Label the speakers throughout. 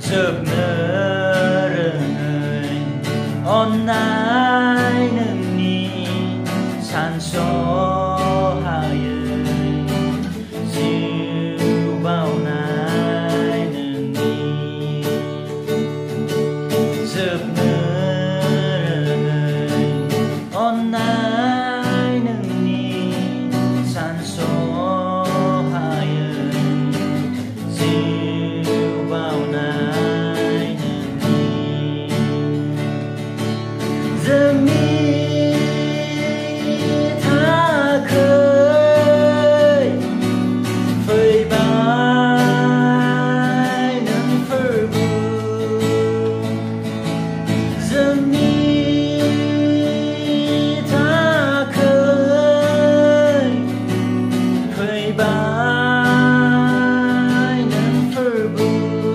Speaker 1: chợp nở on nai nâng ni san số hai dịu bao nai nâng ni chợp nở on nai nâng ni san số hai dịu bao nai nâng ni giờ mi tha khơi phơi bay nâng phơi bù giờ mi tha khơi phơi bay nâng phơi bù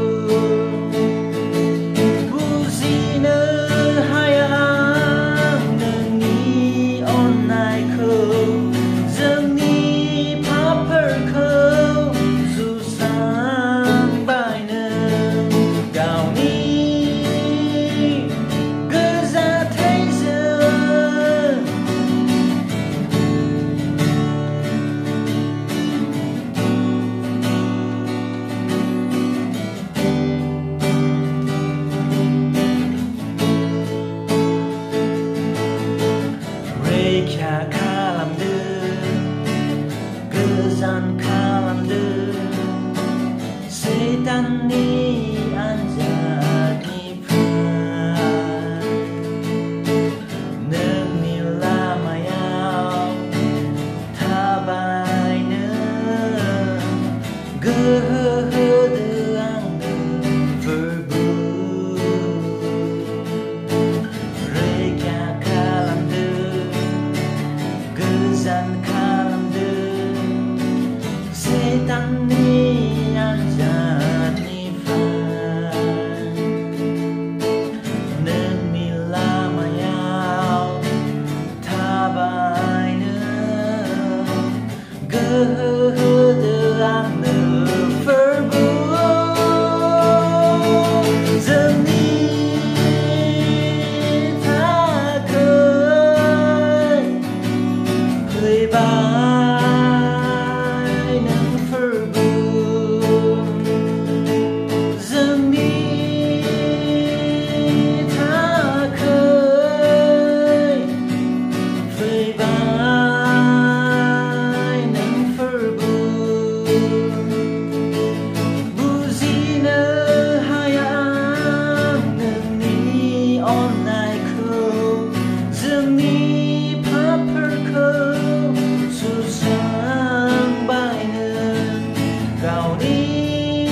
Speaker 1: bù gì nơ hai ang nâng ni on nai khâu dâng ni pop her khâu dù sang bài nâng gạo ni gỡ ra thấy giờ Reykja kalamdı Gözan kalamdı Setan ni anjat ni pran Nâng ni lamayao Thabay nâng Gơ hơ hơ đưa ang nâng Verbu Reykja kalamdı Gözan kalamdı Setan ni anjat ni pran Nâng mi lamayao Thabay nâng Gơ hơ hơ đưa ang nâng Verbu giờ ni tha khơi phơi bay nâng phơi buồn giờ mi tha khơi phơi bay nâng phơi buồn bù gì nơ hai ang nâng ni on nai khâu giờ mi pop her khâu dù sang bài nâng gạo đi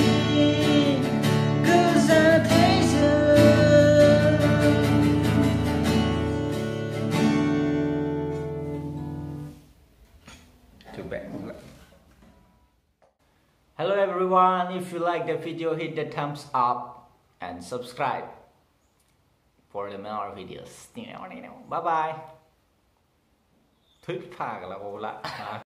Speaker 1: cứ ra thế giờ too bad. Hello everyone, if you like the video hit the thumbs up and subscribe for the more videos. Bye bye. Thuyết pha là